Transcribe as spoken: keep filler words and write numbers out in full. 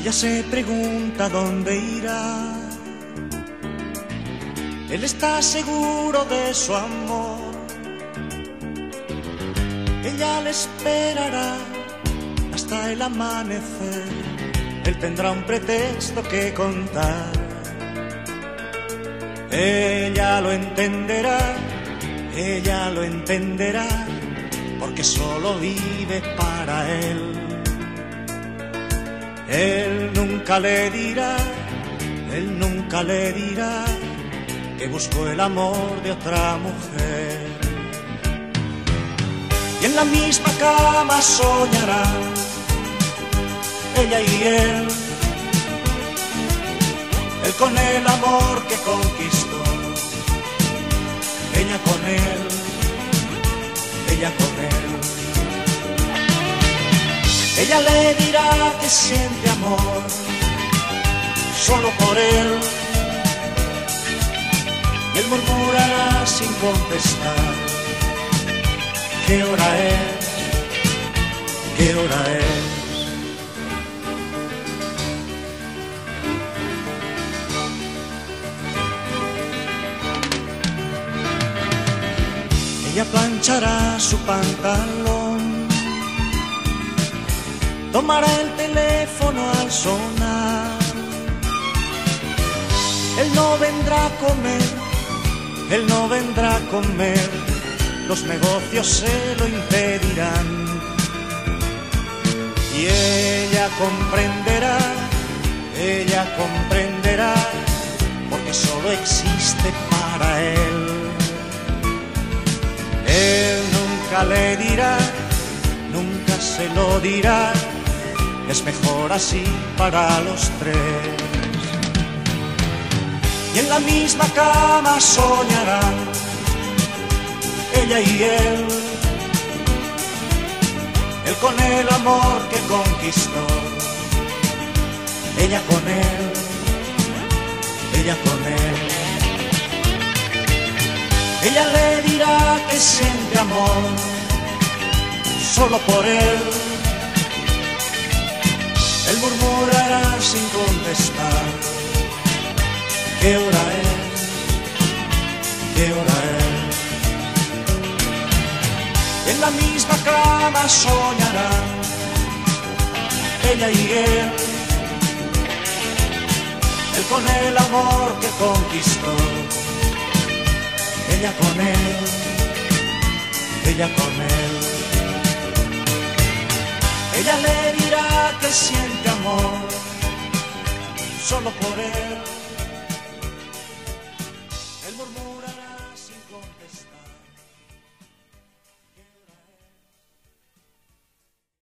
Ella se pregunta dónde irá. Él está seguro de su amor. Ella le esperará hasta el amanecer. Él tendrá un pretexto que contar. Ella lo entenderá, ella lo entenderá, porque solo vive para él. Él nunca le dirá, él nunca le dirá que buscó el amor de otra mujer. Y en la misma cama soñarán ella y él, él con el amor que conquistó, ella con él, ella con él. Ella le dirá que siente amor solo por él, y él murmurará sin contestar: ¿qué hora es? ¿Qué hora es? Ella planchará su pantalón, tomará el teléfono al sonar. Él no vendrá a comer, él no vendrá a comer, los negocios se lo impedirán. Y ella comprenderá, ella comprenderá, porque solo existe para él. Él nunca le dirá, nunca se lo dirá, es mejor así para los tres. Y en la misma cama soñarán ella y él, él con el amor que conquistó, ella con él, ella con él. Ella le dirá que siente amor solo por él, él murmurará sin contestar: ¿qué hora es? ¿Qué hora es? En la misma cama soñarán ella y él, él con el amor que conquistó, ella con él, ella con él. Ella le dirá que siente amor solo por él.